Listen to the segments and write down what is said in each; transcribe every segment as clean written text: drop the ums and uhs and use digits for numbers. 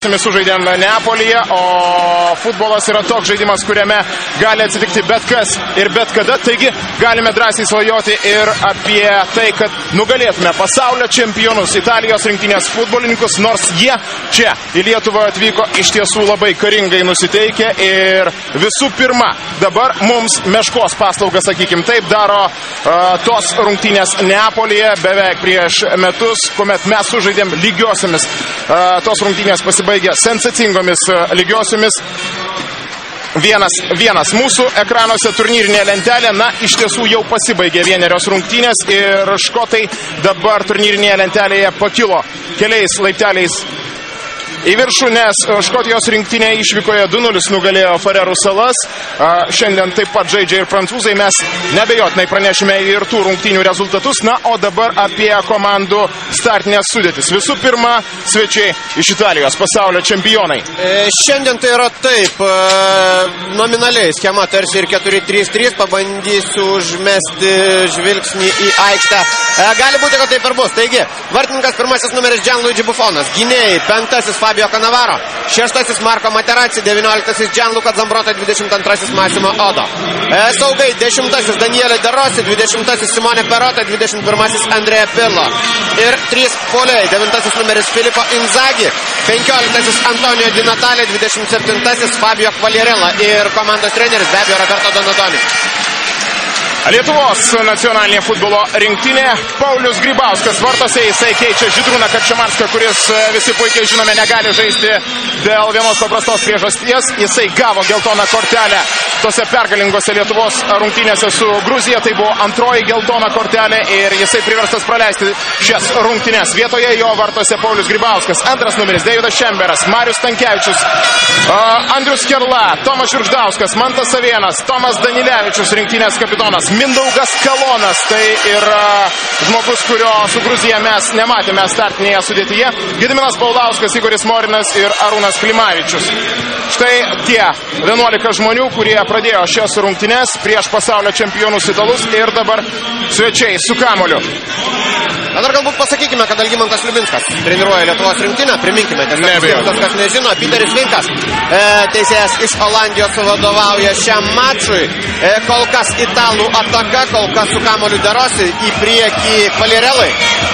lygiosiomis sužaidėm Neapolyje, o futbolas yra toks žaidimas, kuriame gali atsitikti bet kas ir bet kada. Taigi galime drąsiai svajoti ir apie tai, kad nugalėtume pasaulio čempionus Italijos rinktinės futbolininkus, nors jie čia į Lietuvą atvyko iš tiesų labai karingai nusiteikę ir visų pirma, dabar mums meškos paslaugą, sakykim, taip daro tos rungtynės Neapolyje beveik prieš metus, kuomet mes sužaidėm lygiosiomis. Tos rungtynės pasibaigė sensacingomis lygiosiomis. 1-1 mūsų ekranuose turnyrinė lentelė. Na, iš tiesų jau pasibaigė vienerios rungtynės ir škotai dabar turnyrinėje lentelėje pakilo keliais laipteliais į viršų, nes Škotijos rinktinė išvykoje 2-0 nugalėjo Farerų salas. Šiandien taip pat žaidžia ir prancūzai. Mes nebejotinai pranešime ir tų rungtynių rezultatus. Na, o dabar apie komandų startinės sudėtis. Visų pirma, svečiai iš Italijos, pasaulio čempionai. Šiandien tai yra taip, nominaliai schema tarsi ir 4-3-3. Pabandysiu užmesti žvilgsnį į aikštę. Gali būti, kad taip ir bus. Taigi, vartininkas pirmasis numeris Gianluigi Buffonas, gynėjai penktasis Fabio Cannavaro, šeštasis Marco Materazzi, 19 Gianluca Zambrotta, 22 Massimo Odo. Saugai 10 Daniele De Rossi, 20 Simone Perrota, 21 Andrea Pirlo. Ir 3 puolėjai, 9 numeris Filippo Inzaghi, 15 Antonio Di Natale, 27 Fabio Quagliarella ir komandos treneris be abejo Roberto Donadoni. Lietuvos nacionalinė futbolo rinktinė. Paulius Grybauskas vartose, jisai keičia Žydrūną Kačemarską, kuris visi puikiai žinome negali žaisti dėl vienos paprastos priežasties. Jisai gavo geltoną kortelę tose pergalingose Lietuvos rungtynėse su Gruzija. Tai buvo antroji geltona kortelė ir jisai priverstas praleisti šias rungtynės. Vietoje jo vartose Paulius Grybauskas, antras numeris Deividas Šemberas, Marius Stankevičius, Andrius Kerla, Tomas Šiurgždauskas, Mantas Savėnas, Tomas Danilevičius, rinktinės kapitonas, Mindaugas Kalonas, tai yra žmogus, kurio su Gruzija mes nematėme startinėje sudėtyje, Gediminas Paulauskas, Igoris Morinas ir Arūnas Klimavičius. Štai tie 11 žmonių, kurie pradėjo šias rungtynes prieš pasaulio čempionus italus ir dabar svečiai su kamuoliu. Dar galbūt pasakykime, kad Algimantas Liubinskas treniruoja Lietuvos rinktinę, priminkime, tas kas nežino, Piteris Vinkas, teisėjas iš Olandijos, vadovauja šiam mačui. Kol kas italų ataka, kol kas su kamuoliu De Rossi, į priekį Quagliarellai.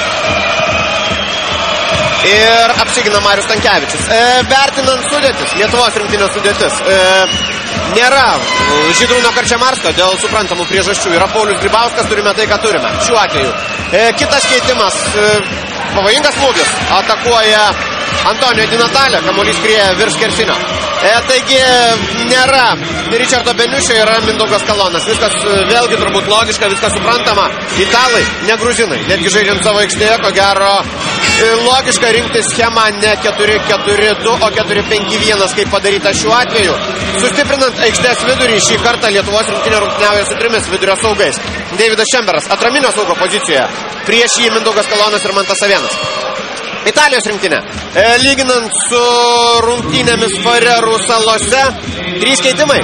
Ir apsigina Marius Stankevičius. Vertinant sudėtis, Lietuvos rinktinės sudėtis, nėra Žydrūno Kačemarsko dėl suprantamų priežasčių. Yra Paulius Grybauskas, turime tai, ką turime. Šiuo atveju. Kitas keitimas, pavojingas smūgis, atakuoja Antonio Di Natale, kamuolys skrieja virš skersinio. Taigi nėra Ričardo Beniušio, yra Mindaugas Kalonas. Viskas vėlgi turbūt logiška, viskas suprantama. Italai, ne gruzinai, netgi žaidžiant savo aikštėje, ko gero logiška rinkti schemą ne 4-4-2, o 4-5-1, kaip padaryta šiuo atveju. Sustiprinant aikštės vidurį, šį kartą Lietuvos rinktinė rungtyniauja su 3 vidurio saugais. Deividas Šemberas atraminio saugo pozicijoje, prieš jį Mindaugas Kalonas ir Mantas Savėnas. Italijos rinktinė, lyginant su rungtynėmis Farerų salose, 3 keitimai.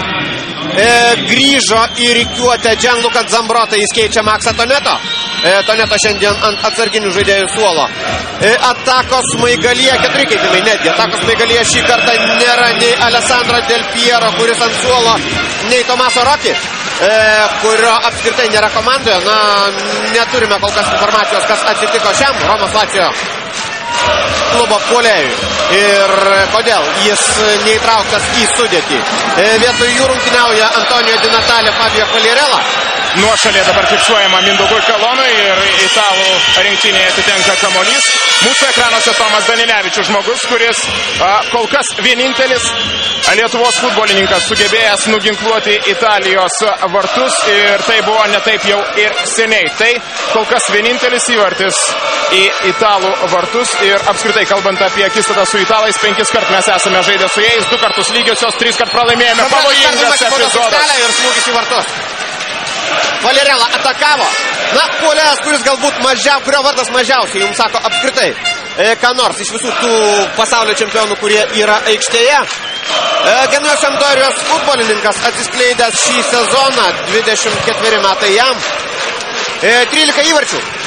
Grįžo į rikiuotę Gianluca Zambrotta, jis keičia Maksą Toneto. Toneto šiandien ant atsarginių žaidėjų suolo. Atakos smaigalyje 4 keitimai netgi. Atakos smaigalyje šį kartą nėra nei Alessandro Del Piero, kuris ant suolo, nei Tomaso Rocchi, kurio apskritai nėra komandoje. Na, neturime kol kas informacijos, kas atsitiko šiam Romos Lazio klubo puolėjui ir kodėl jis neįtrauktas į sudėtį. Vietoj jų rungtyniauja Antonio Di Natale, Fabio Quagliarella. Nuošalė dabar fiksuojama Mindaugui Kalonui ir italų rinktinėje atitenka kamuolys. Mūsų ekranuose Tomas Danilevičius, žmogus, kuris kol kas vienintelis Lietuvos futbolininkas sugebėjęs nuginkluoti Italijos vartus ir tai buvo netaip jau ir seniai. Tai kol kas vienintelis įvartis į italų vartus ir apskritai kalbant apie akistatą su italais, 5 kart mes esame žaidę su jais, 2 kartus lygiosios, 3 kart pralaimėjome. Pavojingas epizodas. Ir smūgis į vartus. Quagliarella atakavo. Na, puolėjas, kuris galbūt kurio vardas mažiausiai jums sako apskritai ką nors iš visų tų pasaulio čempionų, kurie yra aikštėje. Genujos Sampdorijos futbolininkas atsiskleidęs šį sezoną, 24 metai jam. 13 įvarčių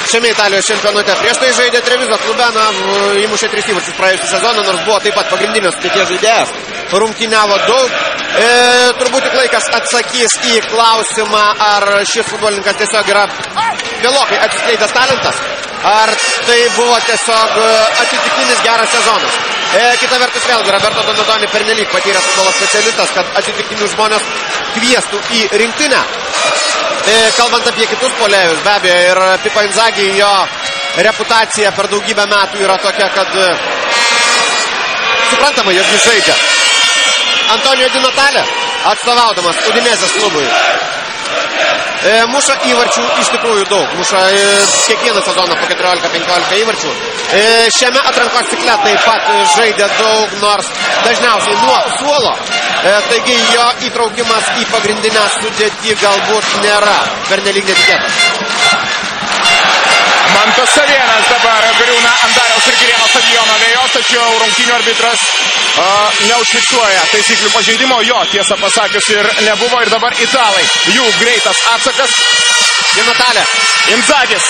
šiame Italijos čempionate. Prieš tai žaidė Treviso klube, įmušė 3 įvarčius praėjusią sezoną, nors buvo taip pat pagrindinės sudėties žaidėjas. Rungtyniavo daug. Turbūt tik laikas atsakys į klausimą, ar šis futbolininkas tiesiog yra vėlokai atsiskleidęs talentas, ar tai buvo tiesiog atsitiktinis geras sezonas. Kita vertus vėlgi, Roberto Donatoni pernelyg patyręs futbolo specialistas, kad atsitiktinius žmonės kviestų į rinktinę. Kalbant apie kitus puolėjus, be abejo, ir Pippo Inzaghi, jo reputacija per daugybę metų yra tokia, kad suprantama, jog jis žaidžia. Antonio Di Natale, atstovaudamas Udinezės klubui, muša įvarčių iš tikrųjų daug. Muša kiekvieną sezoną po 14-15 įvarčių. Šiame atrankos cikle taip pat žaidė daug, nors dažniausiai nuo suolo. Taigi jo įtraukimas į pagrindinę sudėtį galbūt nėra pernelyg netikėtas. Mantas Savėnas dabar griūna ant Dariaus ir Girėno stadiono vėjos, tačiau rungtynių arbitras neužfiksuoja taisyklių pažeidimo. Jo, tiesą pasakius, ir nebuvo. Ir dabar italai. Jų greitas atsakas. Di Natale. Inzagis.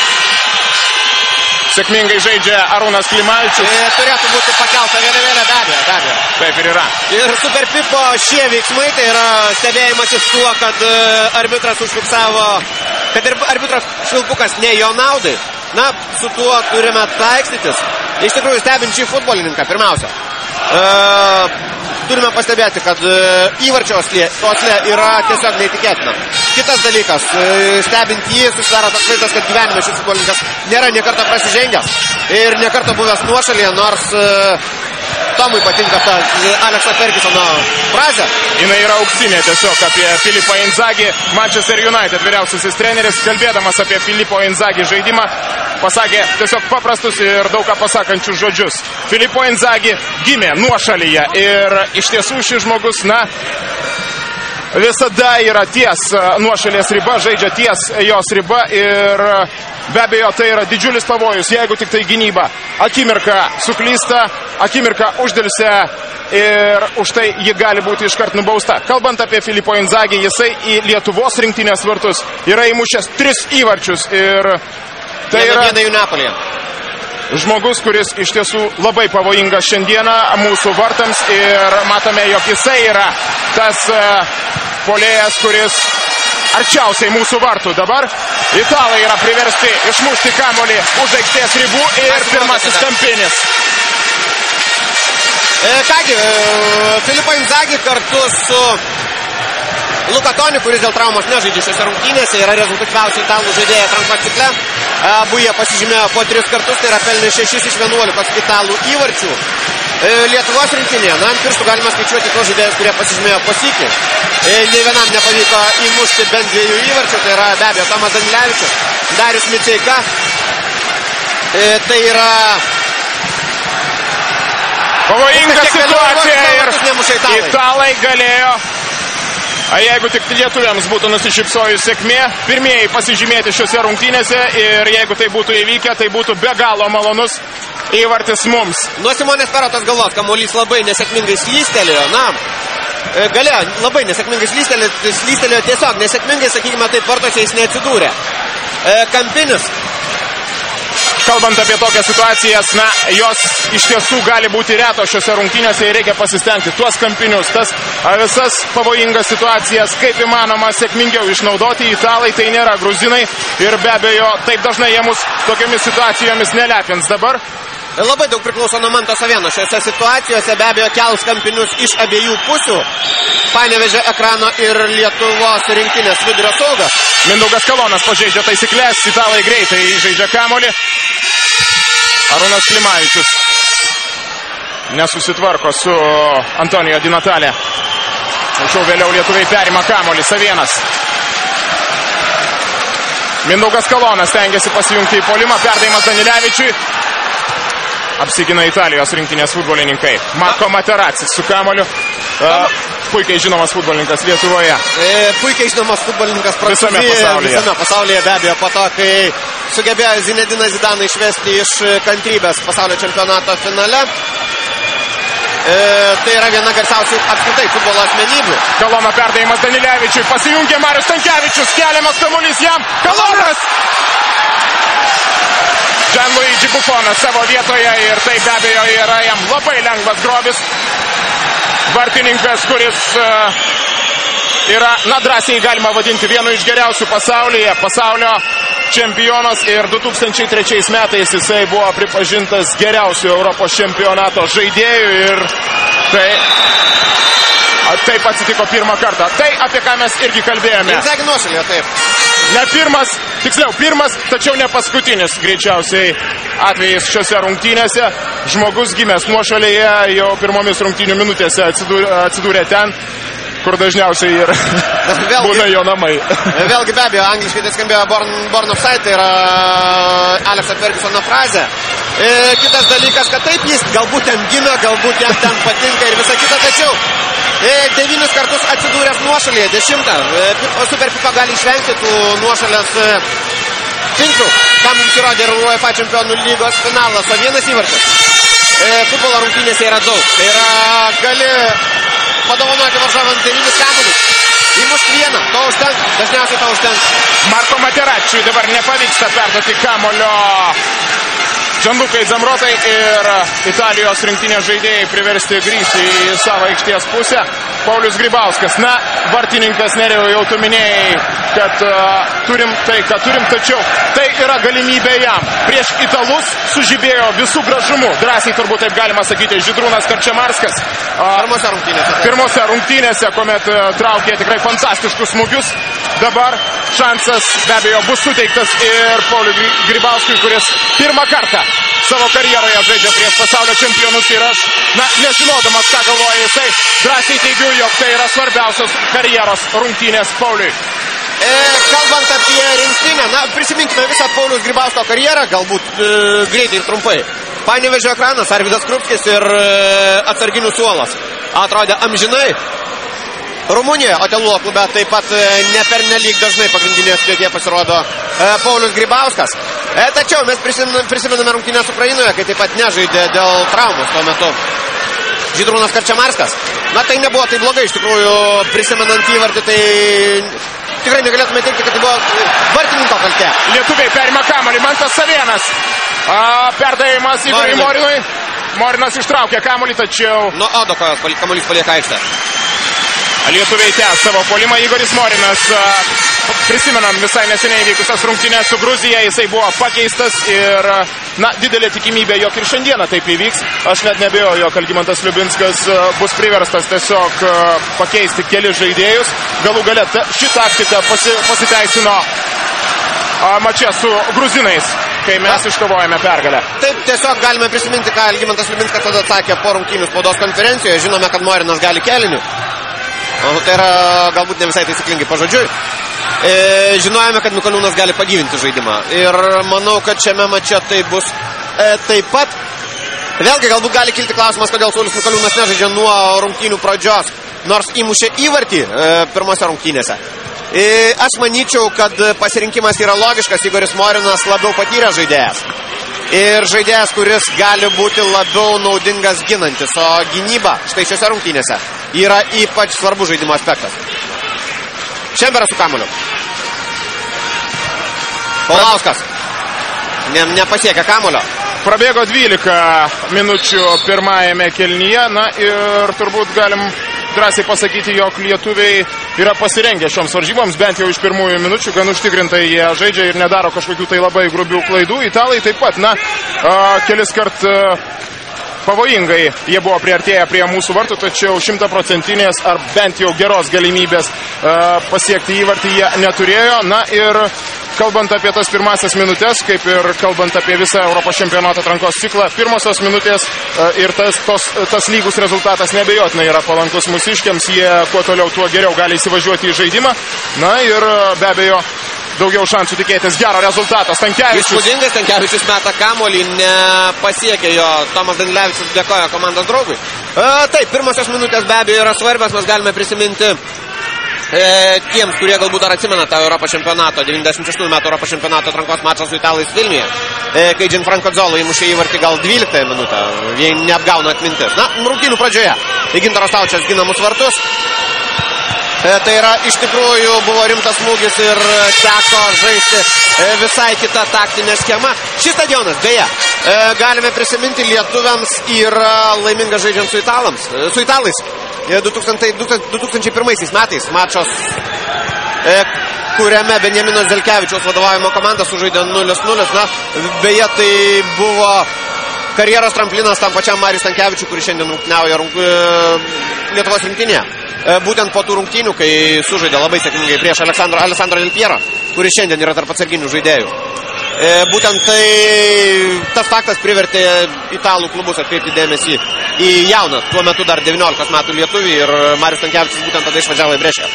Sėkmingai žaidžia Arūnas Klimavičius. Turėtų būti pakelta vėliavėlė, be abejo. Taip ir yra. Ir Super Pippo šie veiksmai, tai yra stebėjimasis tuo, kad arbitras užfiksavo, kad arbitras švilpukas ne jo naudai. Na, su tuo turime taikstytis. Iš tikrųjų, stebint šį futbolininką, pirmiausia, turime pastebėti, kad įvarčio oslė yra tiesiog neįtikėtina. Kitas dalykas, stebint jį, susidaro toks vaizdas, kad gyvenime šis futbolininkas nėra niekarto prasižengęs ir niekarto buvęs nuošalyje, nors Tomui patinka ta Alekso Fergusono frazė. Jinai yra auksinė tiesiog apie Filippo Inzaghi. Manchester United vyriausiasis treneris, kalbėdamas apie Filippo Inzaghi žaidimą, pasakė tiesiog paprastus ir daug ką pasakančius žodžius. Filippo Inzaghi gimė nuošalyje ir iš tiesų šis žmogus, visada yra ties nuošalės riba, žaidžia ties jos riba ir be abejo tai yra didžiulis pavojus, jeigu tik tai gynyba akimirką suklysta, akimirką uždėlsia ir už tai ji gali būti iškart nubausta. Kalbant apie Filippo Inzaghi, jisai į Lietuvos rinktinės vartus yra įmušęs 3 įvarčius ir tai yra žmogus, kuris iš tiesų labai pavojingas šiandieną mūsų vartams ir matome, jog jisai yra tas puolėjas, kuris arčiausiai mūsų vartų. Dabar italai yra priversti išmušti kamuolį už aikštės ribų ir pirmasis kampinis. Kągi, Filippo Inzaghi kartu su Luka Toni, kuris dėl traumos nežaidžia šiose rungtynėse, yra rezultatyviausiai italų žaidėjai atrankos cikle. Abu jie pasižymėjo po 3 kartus, tai yra pelnė 6 iš 11 italų įvarčių. Lietuvos rinktinėje, ant pirštų galima skaičiuoti tos žaidėjus, kurie pasižymėjo po sykį. Nei vienam nepavyko įmušti bent 2 įvarčių, tai yra be abejo Tomas Danilevičius, Darius Miceika. Tai yra pavojinga situacija ir italai galėjo, jeigu tik lietuviams būtų nusišypsojus sėkmė, pirmieji pasižymėti šiose rungtynėse ir jeigu tai būtų įvykę, tai būtų be galo malonus įvartis mums. Nuo Simonės Perotos galvos kamuolys labai nesėkmingai slystelėjo, galėjo labai nesėkmingai slystelėjo tiesiog nesėkmingai, sakykime, taip vartose jis neatsidūrė. Kampinis. Kalbant apie tokias situacijas, jos iš tiesų gali būti retos šiose rungtynėse ir reikia pasistengti tuos kampinius, tas visas pavojingas situacijas, kaip įmanoma sėkmingiau išnaudoti. Italai tai nėra gruzinai ir be abejo taip dažnai jie mus tokiamis situacijomis nelepins. Dabar labai daug priklauso nuo Manto Savėno šiose situacijose, be abejo kels kampinius iš abiejų pusių. Panevėžio ekrano ir Lietuvos rinktinės vidurio saugas. Mindaugas Kalonas pažeidžia taisyklės, italai greitai žaidžia kamuolį. Arūnas Klimavičius nesusitvarko su Antonijo Di Natale. Tačiau vėliau lietuviai perima kamuolį. Savėnas. Mindaugas Kalonas stengiasi pasijungti į puolimą, perdavimas Danilevičiui. Apsigina Italijos rinktinės futbolininkai. Marko Materazzi su kamuoliu. Puikiai žinomas futbolininkas Lietuvoje. Puikiai žinomas futbolininkas visame pasaulyje be abejo, po to, kai sugebėjo Zinediną Zidaną išvesti iš kantrybės pasaulio čempionato finale. Tai yra viena garsiausių apskritai futbolo asmenybių. Kalono perdavimas Danilevičiui, pasijungė Marius Stankevičius, keliamas kamuolys jam. Kalonas! Gianluigi Buffonas savo vietoje ir tai be abejo yra jam labai lengvas grobis. Vartininkas, kuris yra, na, drąsiai galima vadinti vienu iš geriausių pasaulyje, pasaulio čempionas ir 2003 metais jisai buvo pripažintas geriausiu Europos čempionato žaidėju ir taip atsitiko pirmą kartą. Tai apie ką mes irgi kalbėjome. Inzaghi nuošalėje, taip. Ne pirmas, tiksliau pirmas, tačiau ne paskutinis greičiausiai atvejais šiose rungtynėse. Žmogus gimęs nuošalėje jau pirmomis rungtynių minutėse atsidūrė ten, kur dažniausiai ir būna jo namai. Vėlgi be abejo, angliškai tai skambėjo Born Offside, tai yra Alekso Fergusono frazė. Kitas dalykas, kad taip jis galbūt ten gina, galbūt jam ten patinka ir visa kita, tačiau 9 kartus atsidūręs nuošalėje, 10. Super FIFA gali išvengti tų nuošalės fintų, kam mums įrodė ir UEFA čempionų lygos finalas, o vienas įvartis. Futbolo rungtynėse yra daug. Tai yra, gali padovanoti varžovams 9 kamuolius. Įmušt vieną, to užtenka, dažniausiai to užtenka. Marko Materazziui dabar nepavyksta perduoti kamulio Gianlukai Zamrotai ir Italijos rinktinės žaidėjai priversti grįžti į savo aikštės pusę. Paulius Grybauskas, na, vartininkas, Nerijau, jau tu minėjai, kad turim tai, ką turim, tačiau tai yra galimybė jam. Prieš italus sužibėjo visų gražumų, drąsiai turbūt taip galima sakyti, Žydrūnas Karčemarskas. Pirmose rungtynėse, kuomet traukė tikrai fantastiškus smūgius. Dabar šansas be abejo bus suteiktas ir Pauliui Grybauskui, kuris pirmą kartą savo karjeroje žaidžia prieš pasaulio čempionus ir aš, na, nežinodamas, ką galvoja jisai, drąsiai teigiu, jog tai yra svarbiausios karjeros rungtynės Pauliui. Kalbant apie rinktinę, na, prisiminkime visą Pauliaus Grybausko karjerą, galbūt greitai ir trumpai. Panevėžio ekranas, Arvydas Krupskis ir atsarginių suolas. Atrodė amžinai. Rumunijoje, Otelulo klube taip pat nepernelyg dažnai pagrindinėje sudėtyje pasirodo Paulius Grybauskas. Tačiau mes prisimename rungtynės Ukrainoje, kai taip pat nežaidė dėl traumos tuo metu Žydrūnas Karčemarskas. Na, tai nebuvo tai blogai, iš tikrųjų, prisimenant įvartį, tai tikrai negalėtume teikti, kad tai buvo vartininko kaltė. Lietuviai perima kamuolį, Mantas Savėnas. Perdavimas Igoriui Morinui. Morinas ištraukė kamuolį, tačiau nuo Odoko kamuolys palieka aikštę. Lietuviai tęs savo puolimą. Igoris Morinas, prisimenam visai neseniai vykusias rungtynės su Gruzija, jisai buvo pakeistas ir, na, didelė tikimybė, jog ir šiandieną taip įvyks. Aš net nebejoju, jog Algimantas Liubinskas bus priverstas tiesiog pakeisti kelius žaidėjus. Galų gale ši taktika pasiteisino mače su gruzinais, kai mes iškovojame pergalę. Taip, tiesiog galime prisiminti, ką Algimantas Liubinskas tada sakė po rungtynių spaudos konferencijoje. Žinome, kad Morinas gali keliniu. Tai yra galbūt ne visai taisyklingai pažodžiui. Žinojame, kad Mikoliūnas gali pagyvinti žaidimą. Ir manau, kad šiame mače tai bus taip pat. Vėlgi galbūt gali kilti klausimas, kodėl Saulius Mikoliūnas nežaidžia nuo rungtynių pradžios, nors įmušė įvartį pirmose rungtynėse. Aš manyčiau, kad pasirinkimas yra logiškas. Igoris Morinas labiau patyręs žaidėjas. Ir žaidėjas, kuris gali būti labiau naudingas ginantis, o gynyba štai šiose rungtynėse yra ypač svarbus žaidimo aspektas. Šemberas su kamuoliu. Paulauskas nepasiekia kamuolio. Prabėgo 12 minučių pirmajame kėlinyje, na ir turbūt galim drąsiai pasakyti, jog lietuviai yra pasirengę šioms varžyboms, bent jau iš pirmųjų minučių, gan užtikrintai jie žaidžia ir nedaro kažkokių tai labai grubių klaidų. Italai taip pat, na, keliskart pavojingai jie buvo priartėję prie mūsų vartų, tačiau 100% ar bent jau geros galimybės pasiekti įvartį jie neturėjo. Na ir kalbant apie tas pirmasias minutės, kaip ir kalbant apie visą Europos čempionato atrankos ciklą, pirmosios minutės ir tas lygus rezultatas neabejotinai yra palankus mūsiškiams. Jie kuo toliau, tuo geriau gali įsivažiuoti į žaidimą. Na ir be abejo, daugiau šansų tikėtis gero rezultato. Stankevičius. Įspūdingai, Stankevičius meta kamuolį, nepasiekė jo. Tomas Danilevičius dėkoja komandos draugui. Taip, pirmosios minutės be abejo yra svarbios. Mes galime prisiminti tiems, kurie galbūt dar atsimena tą Europos čempionato, 96 metų Europos čempionato atrankos mačą su Italais Vilniuje, kai Gianfranco Zola įmušė įvartį gal 12 minutę, jei neapgauna atmintis. Na, rungtynių pradžioje. Gintaras Staučas gina mūsų vartus. Tai yra iš tikrųjų buvo rimtas smūgis ir teko žaisti visai kitą taktinę schemą. Šis stadionas, beje, galime prisiminti, lietuviams yra laiminga žaidžiant su italais. 2001 metais mačas, kuriame Benjamino Zelkevičiaus vadovaujama komanda sužaidė 0-0. Na, beje, tai buvo karjeros tramplinas tam pačiam Mariui Stankevičiui, kuris šiandien rungtyniauja Lietuvos rinktinėje. Būtent po tų rungtynių, kai sužaidė labai sėkmingai prieš Alessandro Del Piero, kuris šiandien yra tarp atsarginių žaidėjų. Būtent tai tas faktas privertė italų klubus atkreipti dėmesį į jauną, tuo metu dar 19 metų lietuvį, ir Marius Stankevičius būtent tada išvažiavo į Brešę.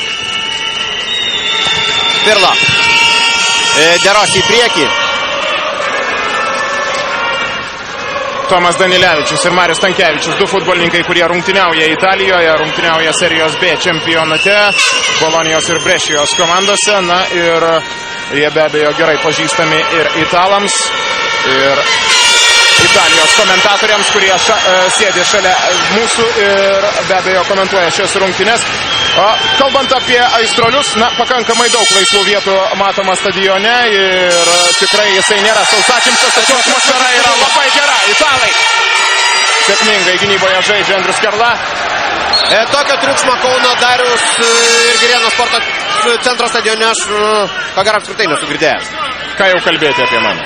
Pirlo derosi į priekį. Tomas Danilevičius ir Marius Stankevičius, du futbolininkai, kurie rungtyniauja Italijoje, rungtyniauja Serijos B čempionate, Bolonijos ir Brešijos komandose. Na ir jie be abejo gerai pažįstami ir italams, ir Italijos komentatoriams, kurie sėdi šalia mūsų ir be abejo komentuoja šias rungtynes. O kalbant apie aistruolius, na, pakankamai daug laisvų vietų matoma stadione ir tikrai jisai nėra sausakimšas, tačiau atmosfera yra labai gera. Italai sėkmingai gynyboje žaidžia Andrius Kerla. Tokio triukšmo Kauno Dariaus ir Girėno sporto centro stadione aš, ko gero, apskritai nesu girdėjęs. Ką jau kalbėti apie mane?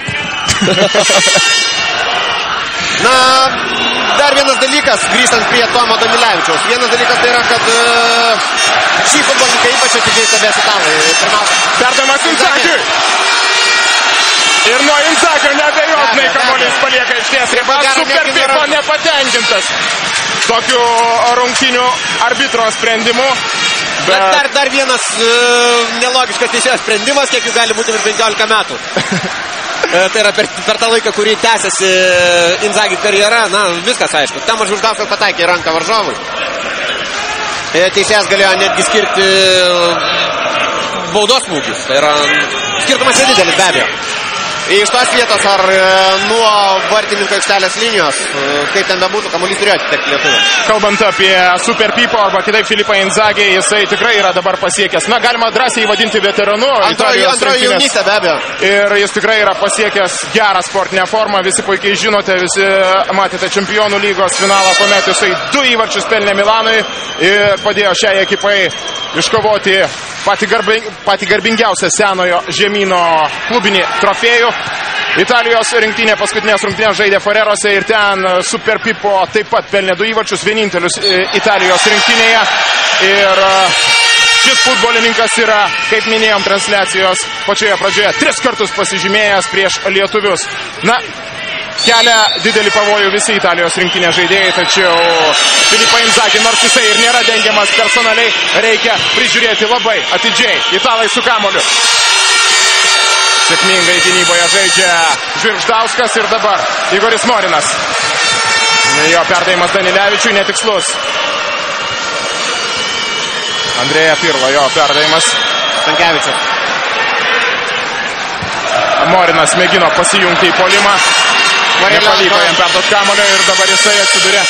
Na, dar vienas dalykas, grįžtant prie Tomo Danilevičiaus. Vienas dalykas tai yra, kad šį futbolininką ypač atidžiai stebės italai. Perdavimas Inzagiui. Ir nuo Inzagio neabejotinai kamuolys palieka aikštės ribą. Super Pipo nepatenkintas tokiu rungtynių arbitro sprendimu. Bet dar vienas nelogiškas teisėjo sprendimas, kiek jų gali būti virš 15 metų. Tai yra per tą laiką, kurį tęsiasi Inzagi karjera. Na, viskas aišku. Tamas Žurdauskas pataikė ranką varžovui. Teisėjas galėjo netgi skirti baudos smūgius. Tai yra skirtumas nedidelis be abejo. Iš tos vietos ar nuo vartininko aikštelės linijos, kaip ten bebūtų, kamuolys turėjo atitekti lietuviams. Kalbant apie Super Pipo arba kitaip Filipą Inzagį, jisai tikrai yra dabar pasiekęs. Na, galima drąsiai vadinti veteranu. Antroji jaunystė be abejo. Ir jis tikrai yra pasiekęs gerą sportinę formą. Visi puikiai žinote, visi matėte Čempionų lygos finalą, kuomet jisai 2 įvarčius pelnė Milanui ir padėjo šiai ekipai iškovoti patį garbingiausią senojo žemyno klubinį trofėjų. Italijos rinktinė paskutinės rungtynės žaidė Farerose ir ten Super Pipo taip pat pelnė 2 įvarčius, vienintelius Italijos rinktinėje. Ir šis futbolininkas yra, kaip minėjom transliacijos pačioje pradžioje, 3 kartus pasižymėjęs prieš lietuvius. Na, kelia didelį pavojų visi Italijos rinktinės žaidėjai, tačiau Filipą Inzagį, nors jisai ir nėra dengiamas personaliai, reikia prižiūrėti labai atidžiai. Italai su kamuoliu. Sėkmingai gynyboje žaidžia Žvirgždauskas ir dabar Igoris Morinas. Jo perdavimas Danilevičiui netikslus. Andrėja Pirlo, jo perdavimas Stankevičius. Morinas mėgino pasijungti į puolimą. Nepavyko jam perduoti kamuolio ir dabar jisai atsiduria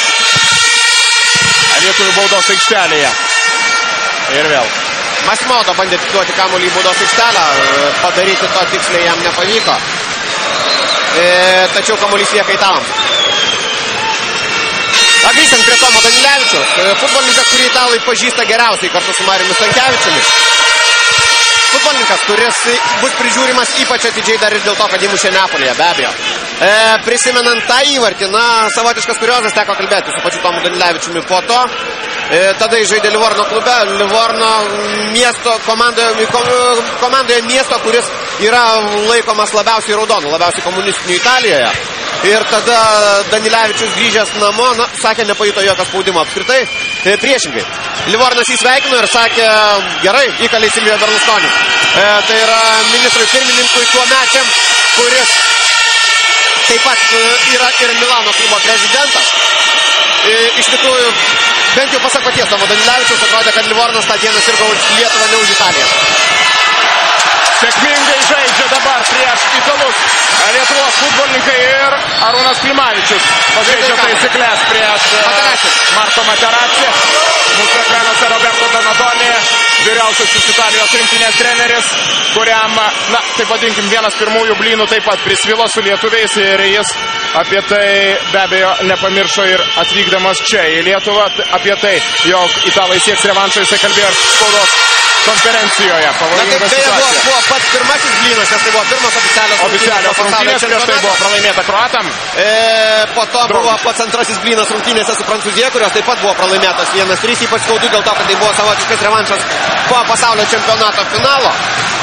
lietuvių baudos aikštelėje. Ir vėl. Masimodo bandė duoti kamuolį į baudos aikštelę, padaryti to tiksliai jam nepavyko. Tačiau kamuolys lieka italams. Grįžtant prie Tomo Danilevičiaus, futbolininkas, kurį italai pažįsta geriausiai kartu su Mariumi Stankevičiumi. Futbolininkas, kuris bus prižiūrimas ypač atidžiai dar ir dėl to, kad įmušė Neapolyje, be abejo. Prisimenant tą įvartį, na, savotiškas kuriozas, teko kalbėti su pačiu Tomu Danilevičiumi po to. Tada jis žaidė Livorno klube, Livorno miesto komandoje miesto, kuris yra laikomas labiausiai raudonu, labiausiai komunistiniu Italijoje. Ir tada Danilevičius grįžęs namo, na, sakė, nepajuto jokio spaudimo apskritai. Priešingai. Livornas įsveikino ir sakė, gerai, įkalė Silvio Berlusconi. Tai yra ministrui pirmininkui tuomečiam, kuris taip pat yra ir Milano klubo prezidentas. Iš tikrųjų, bent jau pasak paties Tomo Danilevičiaus, atrodė, kad Livornas tą dieną sirgo už Lietuvą, ne už Italiją. Sėkmingai žaidžia dabar prieš italus Lietuvos futbolininkai ir Arūnas Klimavičius pažaidžia taisyklės prieš Marko Materazzi. Mūsų ekranuose Roberto Donato vyriausiasis Italijos rinktinės treneris, kuriam, na, taip vadinkim, vienas pirmųjų blynų taip pat prisvilo su lietuviais ir jis apie tai be abejo nepamiršo ir atvykdamas čia į Lietuvą. Apie tai, jog italai sieks revanšą, jisai kalbėjo spaudos konferencijoje. Pavojinga situacija. Buvo pats pirmasis blynas, nes tai buvo pirmas oficialios rungtynės, prieš tai buvo pralaimėta kroatam. Po to buvo pats antrasis blynas rungtynėse su Prancūzija, kurios taip pat buvo pralaimėtos 1-3, ypač skaudu dėl to, kad tai buvo savotiškas revanšas po pasaulio čempionato finalo.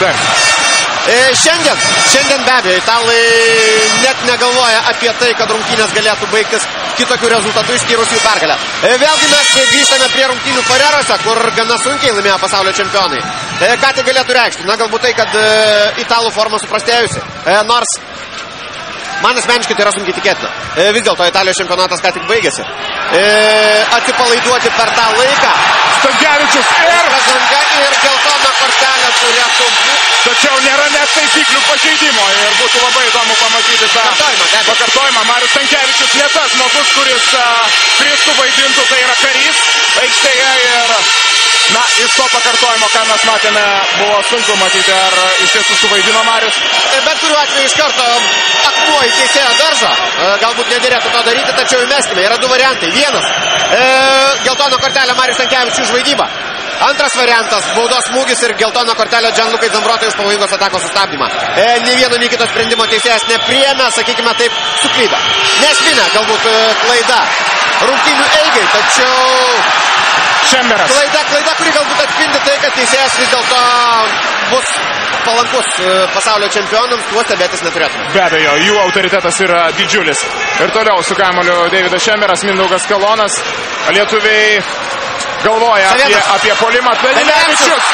Šiandien be abejo italai net negalvoja apie tai, kad rungtynės galėtų baigtis kitokių rezultatų išskyrus jų pergalę. Vėlgi mes grįžtame prie rungtynių Farerose, kur gana sunkiai laimėjo pasaulio čempionai. Ką tai galėtų reikšti? Na, galbūt tai, kad italų forma suprastėjusi. Nors man asmeniškai tai yra sunkiai tikėtina. Vis dėlto Italijos čempionatas ką tik baigėsi. Atsipalaiduoti per tą laiką. Stankevičius ir geltona kortelė turėtų būti. Tačiau nėra net taisyklių pažeidimo ir būtų labai įdomu pamatyti tą pakartojimą. Marius Stankevičius lėtas žmogus, kuris Kristų vaidintų, tai yra karys aikštėje ir na, iš to pakartojimo, ką mes matėme, buvo sunku matyti, ar iš tiesų suvaidino Marius. Bet kuriuo atveju iš karto akmuo į teisėjo daržą. Galbūt nedėrėtų to daryti, tačiau įmeskime. Yra du variantai. Vienas. Geltono kortelė Marius Stankevičius už vaidybą. Antras variantas. Baudos smūgis ir geltono kortelė Gianlukai Zambrotai už pavojingos atakos sustabdymą. Nei vieno, nei kito sprendimo teisėjas nepriėmė, sakykime taip, suklydo. Nesminė galbūt klaida rungtynių eigai, tačiau Čemberas. Klaida, kuri galbūt atspindi tai, kad teisėjas vis dėlto bus palankus pasaulio čempionams, tuo stebėtis neturėtume. Be abejo, jų autoritetas yra didžiulis. Ir toliau su kamuoliu Deividas Čemberas, Mindaugas Kalonas. Lietuviai galvoja apie puolimą. Danilevičius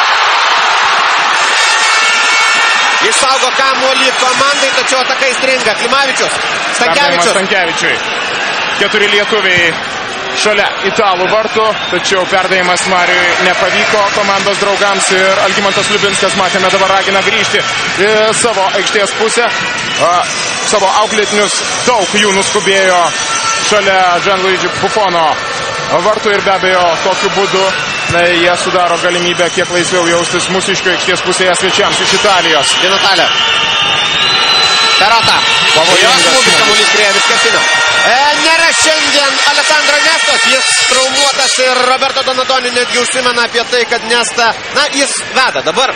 išsaugo kamuolį komandai, tačiau atakai stringa. Klimavičius, Stankevičiui. 4 lietuviai šalia italų vartų, tačiau perdavimas Mariui nepavyko komandos draugams ir Algimantas Liubinskas, matėme, dabar ragina grįžti į savo aikštės pusę. Savo auklėtinius, daug jų nuskubėjo šalia Gianluigi Buffono vartų ir be abejo tokiu būdu jie sudaro galimybę kiek laisviau jaustis mūsiškio aikštės pusėje svečiams iš Italijos. Di Natale. Perota. Pavojingas smūgis, kamuolys prie Viskartinio. Nėra šiandien Alessandro Nestos, jis traumuotas ir Roberto Donadoni netgi užsimena apie tai, kad Nesta, na, jis veda dabar.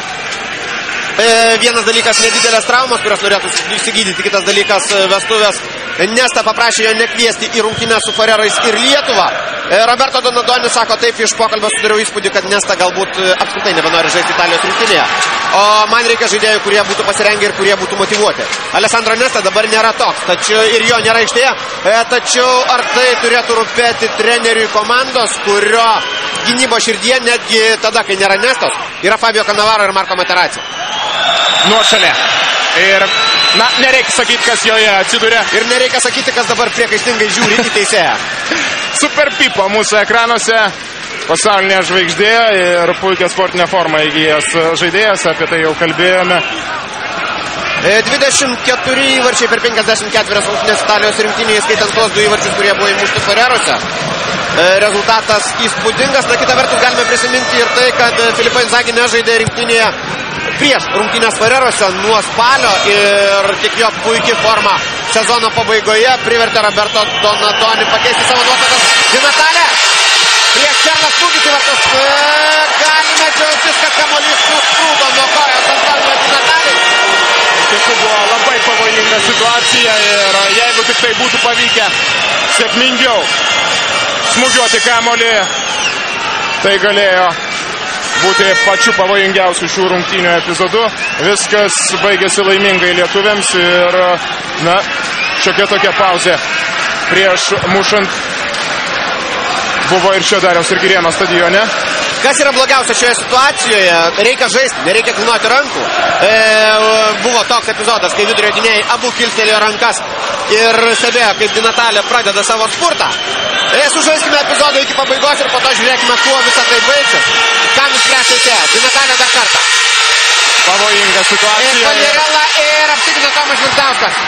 Vienas dalykas nedidelės traumas, kurios norėtų įsigydyti, kitas dalykas vestuvės. Nesta paprašė jo nekviesti į rungtynės su Farerais ir Lietuvą. Roberto Donadoni sako, taip, iš pokalbio sudariau įspūdį, kad Nesta galbūt apskritai nebenori žaisti Italijos rinktinėje. O man reikia žaidėjų, kurie būtų pasirengę ir kurie būtų motyvuoti. Alessandro Nesta dabar nėra toks, tačiau ir jo nėra aikštėje. Tačiau ar tai turėtų rūpėti treneriui komandos, kurio gynybo širdyje netgi tada, kai nėra Nestos, yra Fabio Cannavaro ir Marco Materazzi. Nuošalė. Ir, na, nereikia sakyti, kas joje atsiduria. Ir nereikia sakyti, kas dabar priekaištingai žiūri į teisėją. Super Pipo mūsų ekranuose. Pasaulinė žvaigždė ir puikia sportinė forma įgyjęs žaidėjas. Apie tai jau kalbėjome. 24 įvarčiai per 54 rungtynes Italijos rinktinėje, skaitant tuos 2 įvarčius, kurie buvo įmušti Farerose. Rezultatas įspūdingas. Na, kita vertus galime prisiminti ir tai, kad Filippo Inzaghi nežaidė rinktinėje prieš rungtynės Farerose nuo spalio ir tik jo puikiai forma sezono pabaigoje privertė Roberto Donadoni pakeisti savo nuostatas. Di Natale prieš Černą smūgį į vartus. Galime džiaugtis, kad kamuolys nusprūdo nuo kojos Antonio Di Natale. Tiesiog buvo labai pavojinga situacija ir jeigu tik tai būtų pavykę sėkmingiau smūgiuoti kamuolį, tai galėjo būti pačiu pavojingiausiu šių rungtynių epizodu. Viskas baigėsi laimingai lietuviams ir, na, šiokia tokia pauzė prieš mušant buvo ir šio Dariaus ir Girėno stadione. Kas yra blogiausia šioje situacijoje? Reikia žaisti, nereikia kilnoti rankų. Buvo toks epizodas, kai vidurio gynėjai abu kilstelėjo rankas ir stebėjo, kaip Di Natale pradeda savo spurtą. Sužaiskime epizodą iki pabaigos ir po to žiūrėkime, kuo visą tai baigsis. Ką nuspręs teisėjas? Di Natale dar kartą. Pavojinga situacija. Ir Valierela ir apsigina Tomas Žvirdauskas.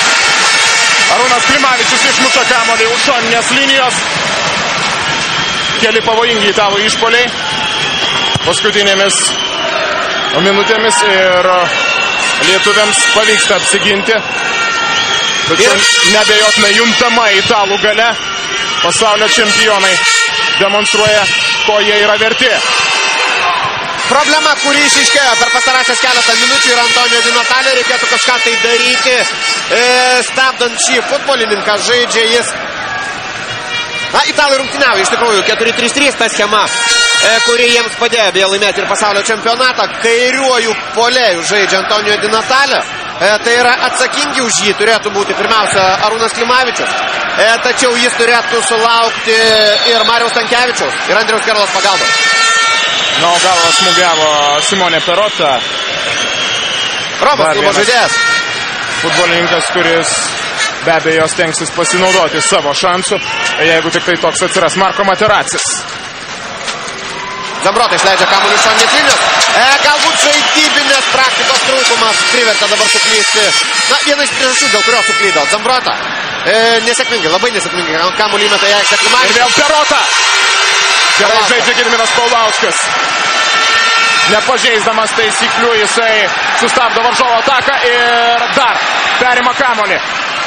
Arūnas Klimavičius išmuša kamuolį už šoninės linijos. keli pavojingi italų išpoliai paskutinėmis minutėmis ir lietuviams pavyksta apsiginti. Tačiau neabejotinai juntama italų gale. Pasaulio čempionai demonstruoja, ko jie yra verti. Problema, kuri išaiškėjo per pastarąsias keletą minučių, yra Antonijo Di Natale. Reikėtų kažką tai daryti. Stabdant šį futbolininką žaidžia jis. Na, italai rungtyniauja iš tikrųjų 4-3-3 ta schema, kuri jiems padėjo beje laimėti ir pasaulio čempionatą. Kairiuoju puolėju žaidžia Antonijo Di Natale. Tai yra atsakingi už jį turėtų būti pirmiausia Arūnas Klimavičius. Tačiau jis turėtų sulaukti ir Mariaus Stankevičiaus ir Andriaus Kerlos pagalbos. Na, o galvą smūgiavo Simone Perota. Romos klubo žaidėjas. Futbolininkas, kuris be abejo stengsis pasinaudoti savo šansų, jeigu tik tai toks atsiras. Marko Materacis. Zambrota išleidžia kamuolį iš šoninės linijos. Galbūt žaidybinės praktikos trūkumas privertė dabar suklysti. Na, viena iš priežasčių, dėl kurio suklydo Zambrota. Nesėkmingai, labai nesėkmingai. Kamuolį įmeta į aikštę Klimavičius. Ir vėl Perota. Gerai žaidžia Gediminas Paulauskas. Nepažeisdamas taisyklių, jisai sustabdo varžovo ataką ir dar perima kamuolį.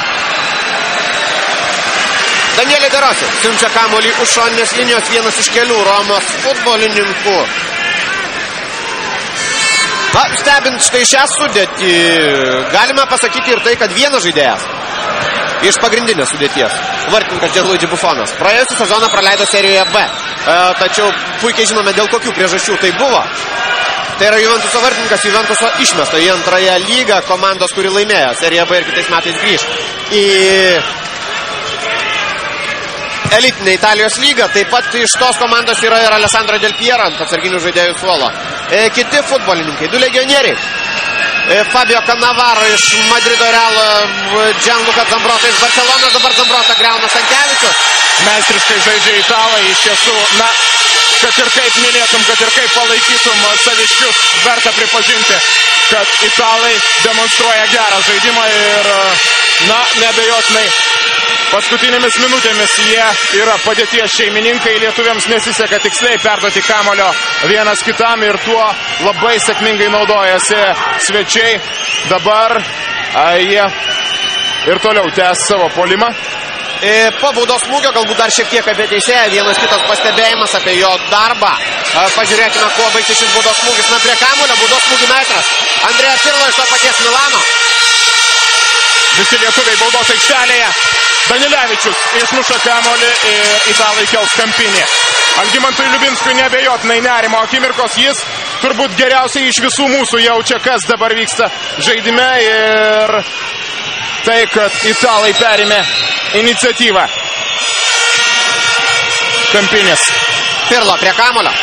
Danielė De Rossi siunčia kamuolį už šoninės linijos, vienas iš kelių Romos futbolininkų. Na, stebint štai šią sudėtį, galime pasakyti ir tai, kad vienas žaidėjas iš pagrindinės sudėties, vartininkas Gianluigi Buffonas, praėjusią sezoną praleido serijoje B. Tačiau puikiai žinome, dėl kokių priežasčių tai buvo. Tai yra Juventuso vartininkas, Juventuso išmesto į antrąją lygą komandos, kuri laimėjo seriją B ir kitais metais grįž į elitinė Italijos lyga. Taip pat iš tos komandos yra ir Alessandro Del Piero ant atsarginių žaidėjų suolo. Kiti futbolininkai, du legionieriai. Fabio Cannavaro iš Madrido Realo, Gianluca Zambrota iš Barcelonos, dabar Zambrota griauna Stankevičius. Meistriškai žaidžia italai, iš tiesų, na, kad ir kaip mylėtum, kad ir kaip palaikytum saviškius, verta pripažinti, kad italai demonstruoja gerą žaidimą ir, na, neabejotinai paskutinėmis minutėmis jie yra padėties šeimininkai. Lietuviams nesiseka tiksliai perduoti kamulio vienas kitam ir tuo labai sėkmingai naudojasi svečiai. Dabar jie ir toliau tęs savo puolimą. Po baudos smūgio galbūt dar šiek tiek apie teisėją, vienas kitas pastebėjimas apie jo darbą. Pažiūrėkime, kuo baigsis šis baudos smūgis. Na, prie kamulio baudos smūgį meistras Andrea Pirlo iš to paties Milano. Visi lietuviai baudos aikštelėje. Danilevičius išmuša kamuolį ir italai kels kampinį. Algimantui Liubinskui neabejotinai nerimo akimirkos. Jis turbūt geriausiai iš visų mūsų jaučia, kas dabar vyksta žaidime ir tai, kad italai perėmė iniciatyvą. Kampinis. Pirlo prie kamulio.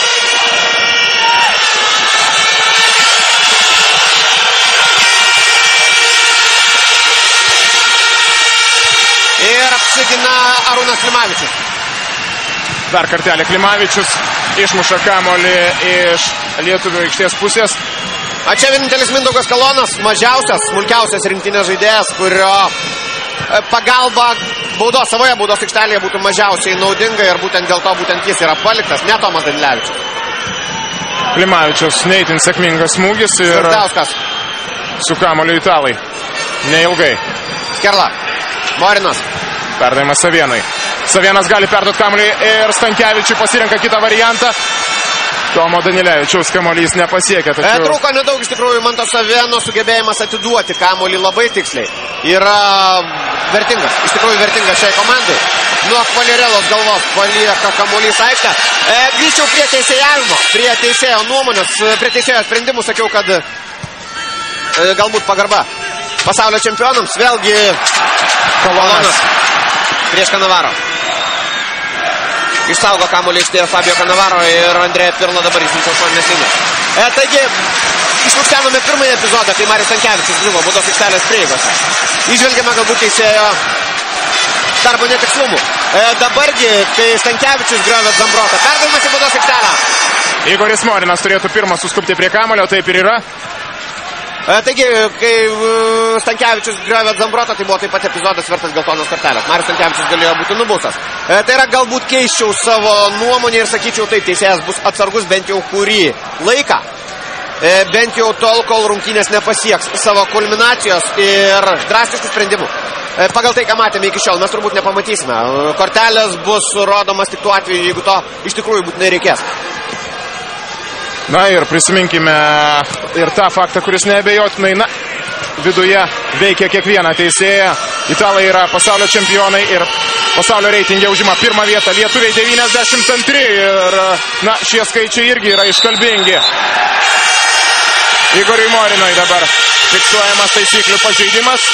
Ir apsigina Arūnas Klimavičius. Dar kartelį Klimavičius išmuša kamuolį iš lietuvių aikštės pusės. A čia vienintelis Mindaugas Kalonas, mažiausias, smulkiausias rinktinės žaidėjas, kurio pagalba savoje baudos aikštelėje būtų mažiausiai naudinga ir būtent dėl to būtent jis yra paliktas, ne Tomas Danilevičius. Klimavičius neįtin sėkmingas smūgis ir Svirdauskas su kamuoliu italai. Neilgai. Skerla. Morinas. Perdavimas Savienui. Savienas gali perduoti kamuolį ir Stankevičiui pasirenka kitą variantą. Tomo Danilevičiaus kamuolys nepasiekia. Tačiau... Trūko nedaug iš tikrųjų. Manto Savieno sugebėjimas atiduoti kamuolį labai tiksliai yra vertingas. Iš tikrųjų vertingas šiai komandai. Nuo Kvalerelos galvos palieka kamuolys aikštę. Grįžčiau prie teisėjavimo, prie teisėjo nuomonės, prie teisėjo sprendimų. Sakiau, kad galbūt pagarba pasaulio čempionams. Vėlgi Kalonas prieš Cannavaro. Išsaugo kamuolį iš Fabio Cannavaro ir Andrea Pirlo dabar išsiunčia šoninės linijos. Taigi, išlukštenome pirmąjį epizodą, kai Marius Stankevičius griuvo baudos aikštelės prieigose. Įžvelgiame galbūt teisėjo darbo netikslumų. Dabargi, kai Stankevičius griovė Zambrotą, perdavimas į baudos aikštelę. Igoris Morinas turėtų pirmas suskubti prie kamuolio, taip ir yra. Taigi, kai Stankevičius griovė Zambrotą, tai buvo taip pat epizodas vertas geltonos kortelės. Marius Stankevičius galėjo būti nubaustas. Tai yra, galbūt keisčiau savo nuomonę ir sakyčiau, taip, teisėjas bus atsargus bent jau kurį laiką. Bent jau tol, kol rungtynės nepasieks savo kulminacijos ir drastiškų sprendimų. Pagal tai, ką matėme iki šiol, mes turbūt nepamatysime. Kortelės bus rodomas tik tuo atveju, jeigu to iš tikrųjų būtinai reikės. Na ir prisiminkime ir tą faktą, kuris neabejotinai, viduje veikia kiekvieną teisėją. Italai yra pasaulio čempionai ir pasaulio reitingė užima pirmą vietą. Lietuviai 92 ir, šie skaičiai irgi yra iškalbingi. Igoriui Morinui dabar fiksuojamas taisyklių pažeidimas.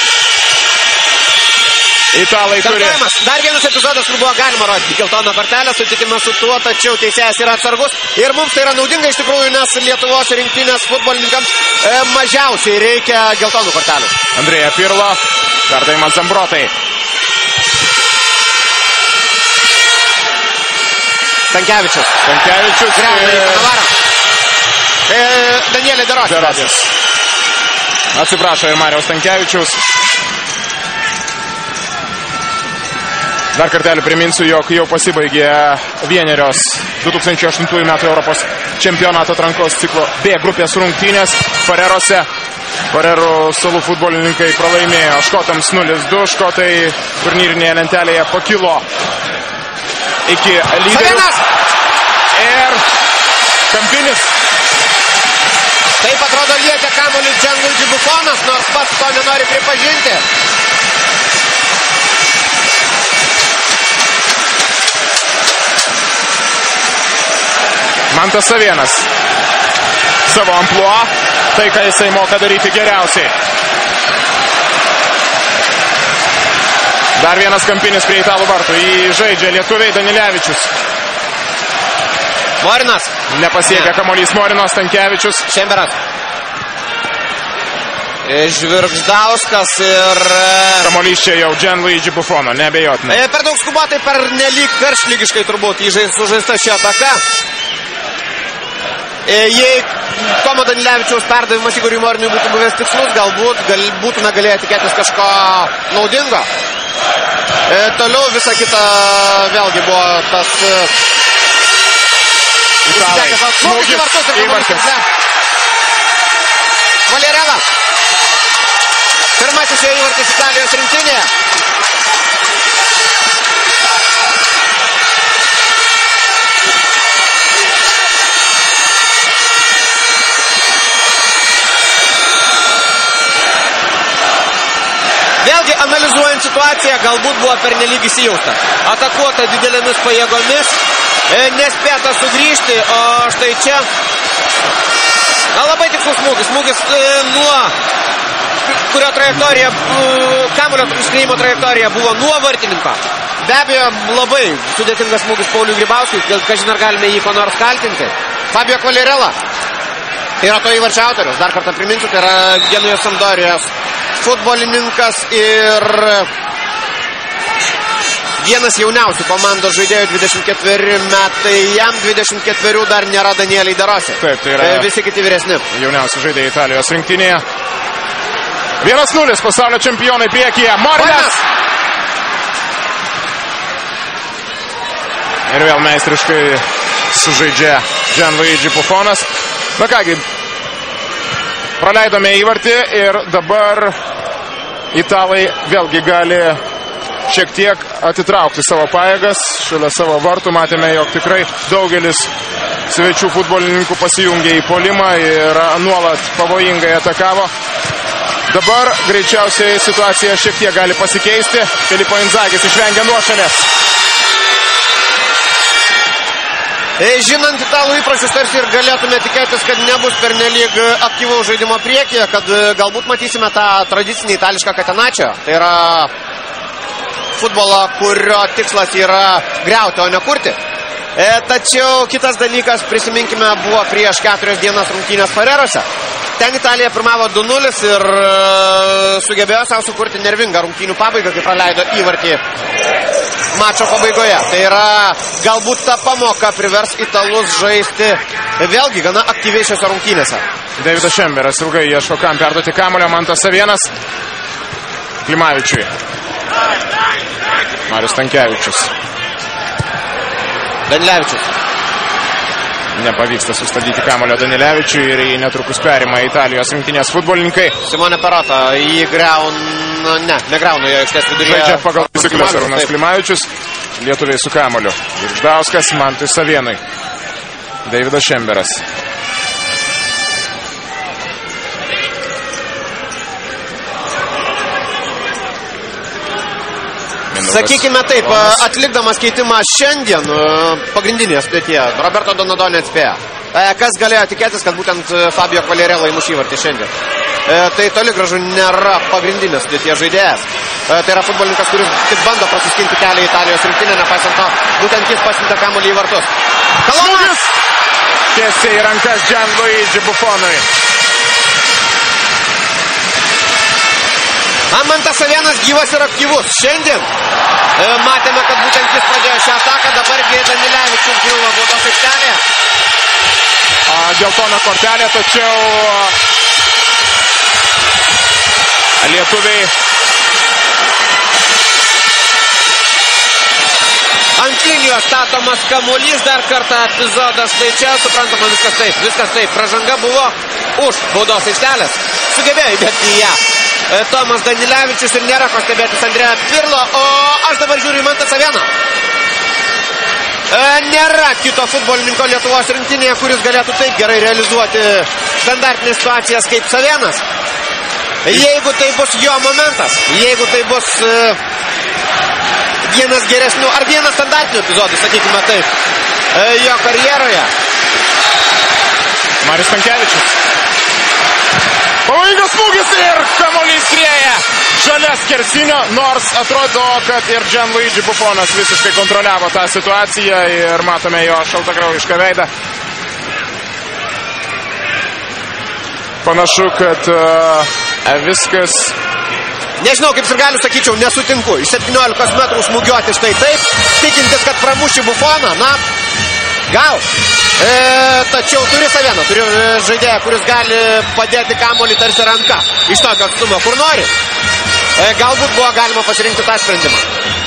Italai turi. Dar vienas epizodas, kur buvo galima rodyti geltoną kortelę, sutikime su tuo, tačiau teisėjas yra atsargus. Ir mums tai yra naudinga iš tikrųjų, nes Lietuvos rinktinės futbolininkams mažiausiai reikia geltonų kortelių. Andrėja Pirlo, perdavimas Zambrotai. Stankevičius. Danielė Derosis. Atsiprašo ir Mariaus Stankevičius. Dar kartelį priminsiu, jog jau pasibaigė vienerios 2008 metų Europos čempionato atrankos ciklo B grupės rungtynės Farerose. Farerų salų futbolininkai pralaimėjo škotams 0-2. Škotai turnyrinėje lentelėje pakilo iki lyderių. Ir kampinis. Taip atrodo lietė kamuolį Gianluigi Buffonas, nors pats to nenori pripažinti. Mantas Savėnas savo amplua, tai ką jisai moka daryti geriausiai. Dar vienas kampinis prie italų vartų. Jį žaidžia lietuviai. Danilevičius. Morinas. Nepasiekia kamuolys Morino. Stankevičius. Šemberas. Žvirgždauskas ir... Kamuolys čia jau Gianluigi Buffono, neabejotinai. Per daug skubotai, per nelyg karštlygiškai turbūt sužaista ši ataka. Jei Tomo Danilevičiaus perdavimas Igoriui Morinui būtų buvęs tikslus, galbūt būtume galėję tikėtis kažko naudingo. Toliau visa kita vėlgi buvo tas... Smūgis į vartus. Valerela. Pirmasis jo įvartis Italijos rinktinėje. Vėlgi, analizuojant situaciją, galbūt buvo pernelyg įsijausta. Atakuota didelėmis pajėgomis, nespėta sugrįžti, o štai čia labai tikslus smūgis. Smūgis nuo kurio trajektorija, kamuolio skriejimo trajektorija buvo nuo vartininko. Be abejo, labai sudėtingas smūgis Pauliui Grybauskui, kažin ar galime jį ko nors kaltinti. Fabio Quagliarella yra to įvarčio autorius. Dar kartą priminsiu, tai yra Genujos Sampdorijos futbolininkas ir vienas jauniausių komandos žaidėjų, 24 metai, jam 24 dar nėra Danieliai Derosi. Taip, tai yra visi kiti vyresni. Jauniausi žaidėjai Italijos rinktinėje. 1-0 pasaulio čempionai priekyje. Morinas! Ir vėl meistriškai sužaidžia Gianluigi Buffonas. Na kągi, praleidome įvartį ir dabar italai vėlgi gali šiek tiek atitraukti savo pajėgas. Šalia savo vartų matėme, jog tikrai daugelis svečių futbolininkų pasijungė į puolimą ir nuolat pavojingai atakavo. Dabar greičiausiai situacija šiek tiek gali pasikeisti. Filipo Inzagis išvengia nuošalės. Žinant italų įpročius, tarsi ir galėtume tikėtis, kad nebus pernelyg aktyvaus žaidimo priekyje, kad galbūt matysime tą tradicinį itališką catenaccio. Tai yra futbolą, kurio tikslas yra griauti, o ne kurti. Tačiau kitas dalykas, prisiminkime, buvo prieš 4 dienas rungtynės Farerose. Ten Italija pirmavo 2-0 ir sugebėjo savo sukurti nervingą rungtynių pabaigą, kai praleido įvartį mačo pabaigoje. Tai yra galbūt ta pamoka privers italus žaisti vėlgi gana aktyviai šiose rungtynėse. Davidas Šemberas ilgai ieško kam perduoti kamuolio. Mantas Savėnas. Klimavičiui. Marius Stankevičius. Danilevičius. Nepavyksta sustabdyti kamuolio Danilevičiui ir jį netrukus perima Italijos rinktinės futbolininkai. Simone Perotto jį greuna, negreuna jo aikštės viduryje. Žaidžia pagal taisykles Arūnas Klimavičius. Lietuviai su kamuoliu. Ždauskas Mantui Savėnui. Davidas Šemberas. Sakykime taip, atlikdamas keitimą šiandien pagrindinėje sudėtyje, Roberto Donadoni atspėjo. Kas galėjo tikėtis, kad būtent Fabio Quagliarella įmuš įvartį šiandien? Tai toli gražu nėra pagrindinės sudėties žaidėjas. Tai yra futbolininkas, kuris tik bando prasiskinti kelią į Italijos rinktinę, nepaisant to, būtent jis pasiuntė kamuolį į vartus. Kalonas! Tiesiai į rankas Gianluigi Buffonui. Mantas Savėnas gyvas ir aktyvus. Šiandien matėme, kad būtent jis pradėjo šią ataką, dabar Danilevičius griuvo baudos aikštelėje. Geltona kortelė, tačiau lietuviai ant linijos statomas kamuolys, dar kartą epizodas, tai čia suprantama viskas taip, pražanga buvo už baudos aikštelės, sugebėjo įbėgti į ją Tomas Danilevičius ir nėra ko stebėtis Andrea Pirlo, o aš dabar žiūriu į Mantą Savėną. Nėra kito futbolininko Lietuvos rinktinėje, kuris galėtų taip gerai realizuoti standartinės situacijas kaip Savėnas. Jeigu tai bus jo momentas, jeigu tai bus vienas geresnių ar vienas standartinių epizodų, sakykime taip, jo karjeroje. Marius Stankevičius. Pavojingas smūgis ir kamuolys skrieja žalia skersinio, nors atrodo, kad ir Gianluigi Buffonas visiškai kontroliavo tą situaciją ir matome jo šaltakraujišką veidą. Panašu, kad viskas... Nežinau, kaip ir galiu, sakyčiau, nesutinku. Iš 17 metrų smūgiuoti štai taip, tikintis, kad pramuši Buffoną, na, gal. Tačiau turi Savėną, turi žaidėją, kuris gali padėti kamuolį tarsi ranka iš tokio atstumo, kur nori. Galbūt buvo galima pasirinkti tą sprendimą.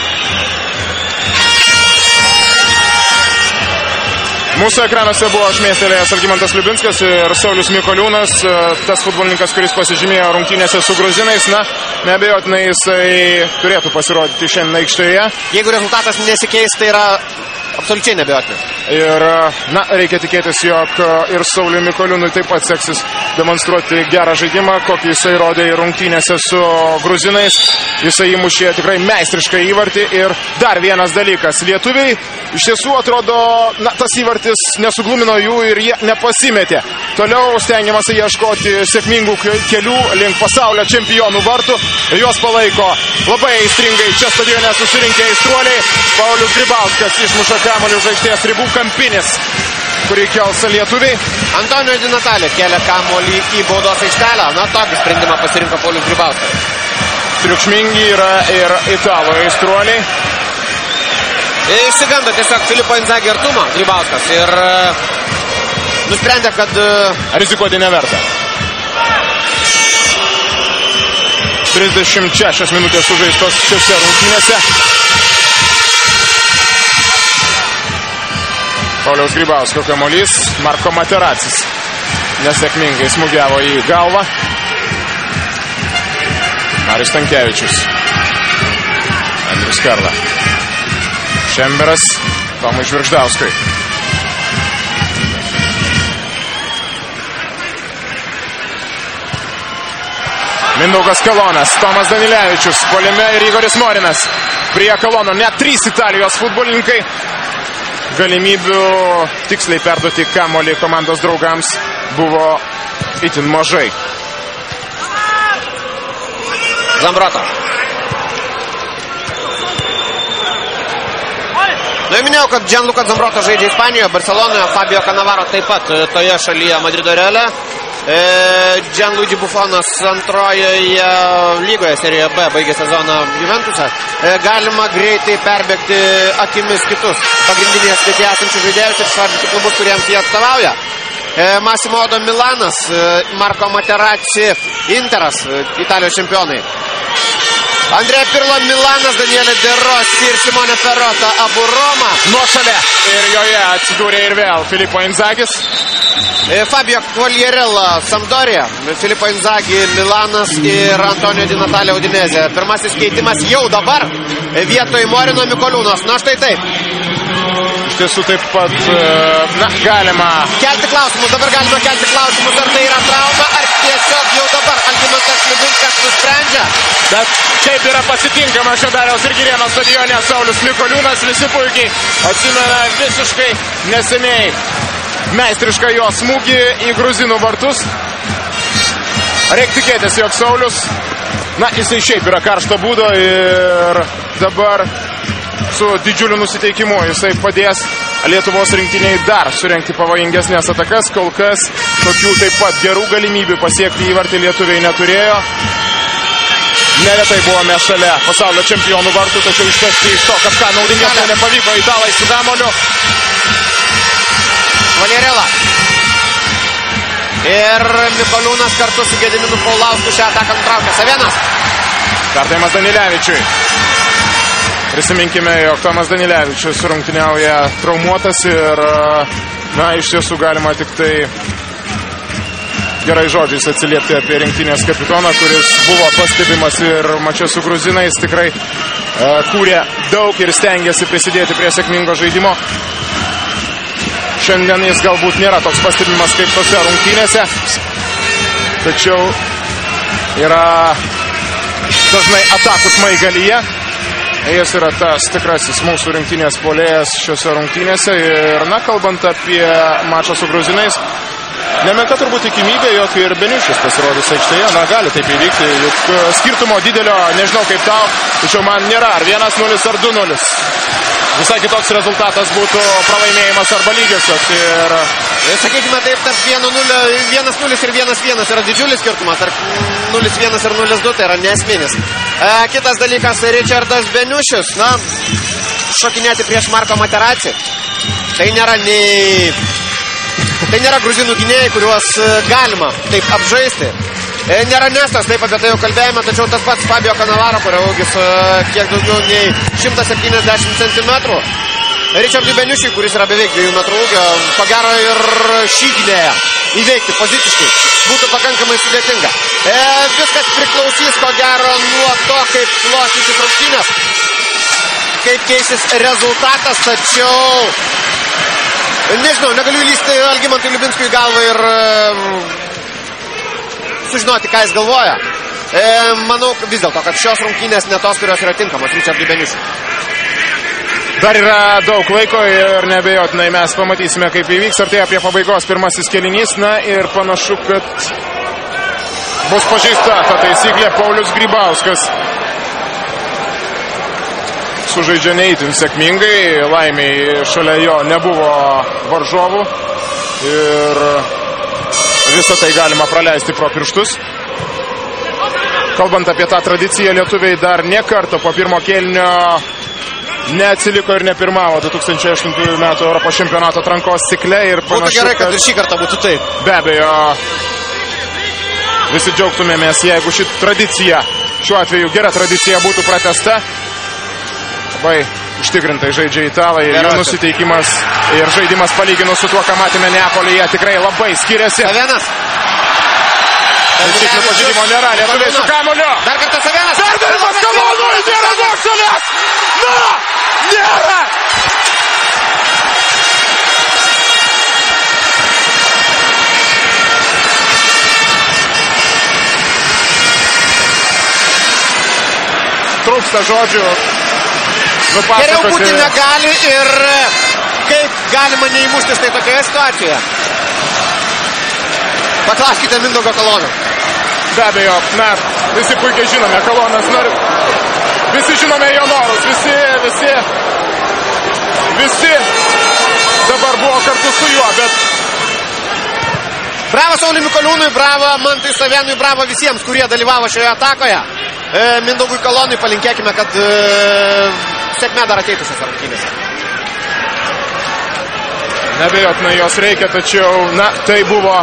Mūsų ekranuose buvo šmėstelėjęs Algimantas Liubinskas ir Saulius Mikoliūnas, tas futbolininkas, kuris pasižymėjo rungtynėse su gruzinais. Na, neabejotinai jisai turėtų pasirodyti šiandien aikštėje. Jeigu rezultatas nesikeis, tai yra absoliučiai neabejotinai. Ir, na, reikia tikėtis, jog ir Sauliui Mikoliūnui taip pat seksis demonstruoti gerą žaidimą, kokį jisai rodė rungtynėse su gruzinais. Jisai įmušė tikrai meistrišką įvartį. Ir dar vienas dalykas. Lietuviai iš tiesų atrodo, na, tas įvartis nesuglumino jų ir jie nepasimetė. Toliau stengiamasi ieškoti sėkmingų kelių link pasaulio čempionų vartų. Juos palaiko labai aistringai čia stadione susirinkę aistruoliai. Paulius Grybauskas išmuša kamuolį už aikštės ribų. Kampinis, kurį kels lietuviai. Antonijo Di Natale kėlė kamuolį į baudos aikštelę. Na, tokį sprendimą pasirinko Paulius Grybauskas. Triukšmingi yra ir italų aistruoliai. Išsigando tiesiog Filipo Inzaghi artumo Grybauskas ir nusprendė, kad rizikuoti neverta. 36 minutės sužaistos šiose rungtynėse. Pauliaus Grybausko kamuolys, Marko Materacis nesėkmingai smūgiavo į galvą. Marius Stankevičius. Andrius Karla. Šemberas Tomui Žvirgždauskui. Mindaugas Kalonas, Tomas Danilevičius, puolime ir Igoris Morinas. Prie Kalono net 3 Italijos futbolininkai. Galimybių tiksliai perduoti kamuolį komandos draugams buvo itin mažai. Zambroto. Na, minėjau, kad Gianluca Zambroto žaidžia Ispanijoje, Barcelonoje, Fabio Cannavaro taip pat toje šalyje Madrido Reale. Gianluigi Buffonas antrojoje lygoje serijoje B baigė sezoną Juventusą. Galima greitai perbėgti akimis kitus pagrindinės sudėtyje esančių žaidėjus ir išvardinti klubus, kuriems jie atstovauja. Massimo Odo Milanas, Marko Materazzi Interas, Italijos čempionai. Andrea Pirlo Milanas, Daniele De Rossi ir Simone Perota abu Roma. Nuošalė. Ir joje atsidūrė ir vėl Filippo Inzagis. Fabio Quagliarella Sampdoria, Filippo Inzaghi Milanas ir Antonio Di Natale Udinese. Pirmasis keitimas jau dabar vietoj Morino Mikoliūnas. Na štai taip. Iš tiesų taip pat, galima kelti klausimus, dabar galima kelti klausimus, ar tai yra trauma, ar tiesiog jau dabar Algimantas Liubinskas nusprendžia. Bet kaip yra pasitinkama Šedariaus ir Girėno stadione Saulius Mikoliūnas, visi puikiai atsimena visiškai neseniai meistrišką jo smūgį į gruzinų vartus. Reikia tikėtis, jog Saulius, jisai šiaip yra karšto būdo ir dabar su didžiuliu nusiteikimu jisai padės Lietuvos rinktiniai dar surengti pavojingesnės atakas. Kol kas tokių taip pat gerų galimybių pasiekti įvartį lietuviai neturėjo. Neretai buvome šalia pasaulio čempionų vartų, tačiau išpešti iš to kažką naudingesnio nepavyko. Italai su kamuoliu. Quagliarella. Ir Mikoliūnas kartu su Gediminu Paulausku šią ataką nutraukė. Savienas. Perdavimas Danilevičiui. Prisiminkime, jog Tomas Danilevičius rungtyniauja traumuotas ir, iš tiesų galima tik tai gerai žodžiais atsiliepti apie rinktinės kapitoną, kuris buvo pastebimas ir mače su gruzinais, tikrai kūrė daug ir stengiasi prisidėti prie sėkmingo žaidimo. Šiandien jis galbūt nėra toks pastebimas kaip tose rungtynėse, tačiau yra dažnai atakų smaigalyje. Jis yra tas tikrasis mūsų rinktinės puolėjas šiose rungtynėse ir, kalbant apie mačą su gruzinais, nemenka turbūt tikimybė, jog ir Beniušis pasirodys aikštėje. Gali taip įvykti, juk skirtumo didelio, nežinau kaip tau, tačiau man nėra ar 1-0 ar 2-0. Visai kitoks rezultatas būtų pralaimėjimas arba lygiosios. Ir sakykime taip, tarp 1-0 ir 1-1 yra didžiulis skirtumas. Tarp 0-1 ir 0-2 tai yra nesminis. Kitas dalykas, Richardas Beniušis, šokinėti prieš Marko Materazzi. Tai nėra gruzinų gynėjai, kuriuos galima taip apžaisti. Nėra Nestas, taip apie tai jau kalbėjome, tačiau tas pats Fabio Cannavaro, kurio ūgis kiek daugiau nei 170 cm. Richardui Beniušiui, kuris yra beveik 2 metrų ūgio, ko gero ir šį gynėją įveikti poziciškai būtų pakankamai sudėtinga. Viskas priklausys, ko gero, nuo to, kaip klostysis rungtynės, kaip keisis rezultatas, tačiau nežinau, negaliu įlysti Algimantui Liubinskui į galvą ir sužinoti, ką jis galvoja. Manau vis dėlto, kad šios rungtynės ne tos, kurios yra tinkamos Richardui Beniušiui. Dar yra daug laiko ir neabejotinai mes pamatysime, kaip įvyks. Artėja prie pabaigos pirmasis kėlinys, ir panašu, kad bus pažeista ta taisyklė. Paulius Grybauskas sužaidžia neįtin sėkmingai, laimiai šalia jo nebuvo varžovų ir visą tai galima praleisti pro pirštus. Kalbant apie tą tradiciją, lietuviai dar ne kartą po pirmo kėlinio neatsiliko ir nepirmavo 2008 metų Europos čempionato atrankos cikle ir panašu, būtų gerai, kad ir šį kartą būtų taip. Be abejo, visi džiaugtumėmės, jeigu ši tradicija, šiuo atveju gera tradicija, būtų pratęsta. Labai užtikrintai žaidžia italai ir jų nusiteikimas ir žaidimas palyginus su tuo, ką matėme Neapolyje, tikrai labai skiriasi. Savienas. Taisyklių pažeidimo nėra, lietuviai su kamuoliu. Dar kartą Savienas. Perdavimas Kalonui, nėra nuošalės. Nėra. Trūksta žodžių. Geriau būti negali ir kaip galima neįmušti štai tokioje situacijoje. Paklauskite Mindaugo Kalonio. Be abejo, visi puikiai žinome Kalonas, visi žinome jo norus, visi dabar buvo kartu su juo, bet bravo Sauliui Mikoliūnui, bravo Mantui Savienui, bravo visiems, kurie dalyvavo šioje atakoje. Mindaugui Kalonui palinkėkime, kad sėkmė dar ateitų šios rungtynėse. Nebejotinai jos reikia, tačiau, na, tai buvo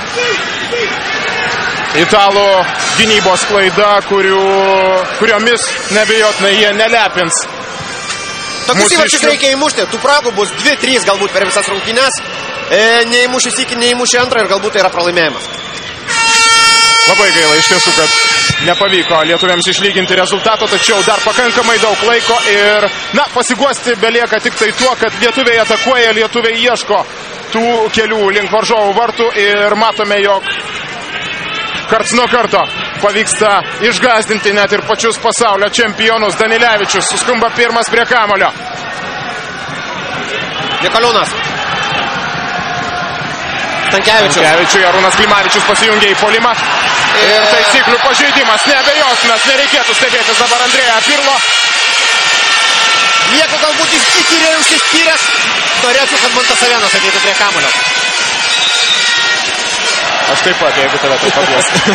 italų gynybos klaida, kuriomis nebejotinai jie nelepins. Tokius įvarčius reikia įmušti. Tų progų bus 2-3 galbūt per visas rungtynes. Neįmušęs iki, neįmušę antrą ir galbūt tai yra pralaimėjimas. Labai gaila iš tiesų, kad nepavyko lietuviams išlyginti rezultato, tačiau dar pakankamai daug laiko ir, na, pasiguosti belieka tik tai tuo, kad lietuviai atakuoja, lietuviai ieško tų kelių link varžovų vartų ir matome, jog karts nuo karto pavyksta išgąsdinti net ir pačius pasaulio čempionus. Danilevičius suskumba pirmas prie kamulio. Nikoliūnas. Stankevičiui Arūnas Klimavičius pasijungia į puolimą. Ir taisyklių pažeidimas neabejotinas. Nereikėtų stebėtis dabar Andrėja Pirlo. Nieko galbūt įsikyrė užsispyręs. Norėčiau, kad Mantasavėnas ateitų prie kamulio. Aš taip pat, jeigu tave taip pakviesti.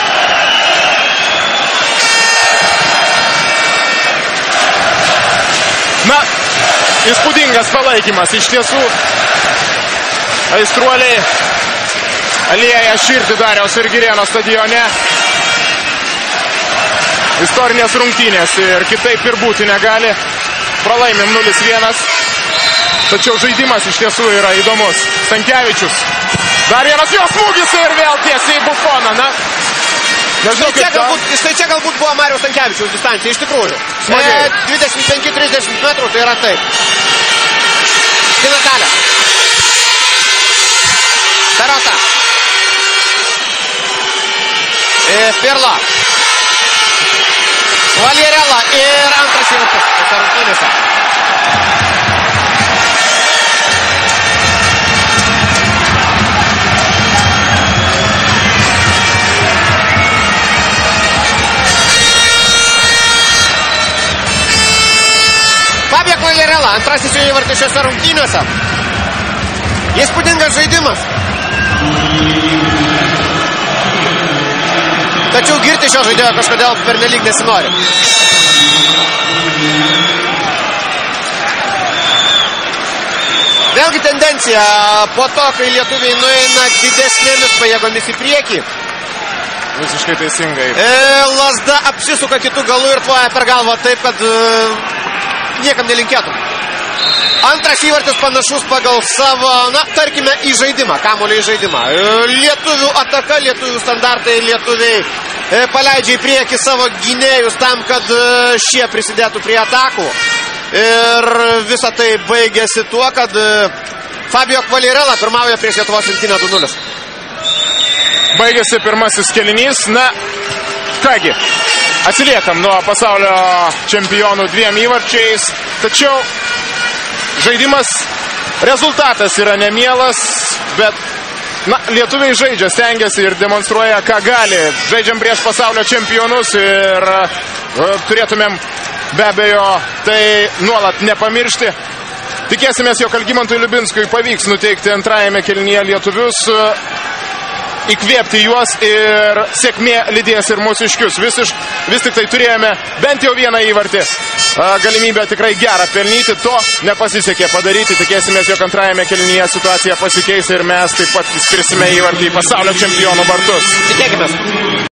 Na, įspūdingas palaikymas. Iš tiesų, aistruoliai alieja širdį Dariaus ir Girėno stadione. Istorinės rungtynės ir kitaip ir būti negali. Pralaimim 0-1. Tačiau žaidimas iš tiesų yra įdomus. Stankevičius. Dar vienas jo smūgis ir vėl tiesiai į Bufoną. Na, nežinau, štai čia galbūt buvo Mariaus Stankevičiaus distancija, iš tikrųjų. 25-30 metrų, tai yra taip. Kinatalė. Perota. Pirlo. Valierela ir antras įvartis rungtynėse. Fabio Valierela, antrasis jo įvartis šiose rungtynėse. Įspūdingas žaidimas. Tačiau girti šio žaidėjo kažkodėl pernelyg nesinori. Vėlgi tendencija po to, kai lietuviai nueina didesnėmis pajėgomis į priekį. Visiškai teisingai. Lazda apsisuka kitų galų ir tvoja per galvą taip, kad niekam nelinkėtum. Antras įvartis panašus pagal savo, na, tarkime, į žaidimą, kamuolio į žaidimą. Lietuvių ataka, lietuvių standartai, lietuviai paleidžia į priekį savo gynėjus tam, kad šie prisidėtų prie atakų. Ir visa tai baigėsi tuo, kad Fabio Valierela pirmauja prieš Lietuvos rinktinę 2-0. Baigėsi pirmasis kėlinys. Na, kągi, atsiliekam nuo pasaulio čempionų 2 įvarčiais. Tačiau žaidimas, rezultatas yra nemielas, bet, na, lietuviai žaidžia, stengiasi ir demonstruoja, ką gali. Žaidžiam prieš pasaulio čempionus ir turėtumėm be abejo tai nuolat nepamiršti. Tikėsimės, jog Algimantui Liubinskui pavyks nuteikti antrajame kėlinyje lietuvius, įkvėpti juos ir sėkmė lydės ir mūsiškius. Vis tik tai turėjome bent jau vieną įvartį. Galimybę tikrai gerą pelnyti, to nepasisekė padaryti. Tikėsimės, jog antrajame kėlinyje situacija pasikeis ir mes taip pat skirsime įvartį į pasaulio čempionų vartus. Tikėkimės.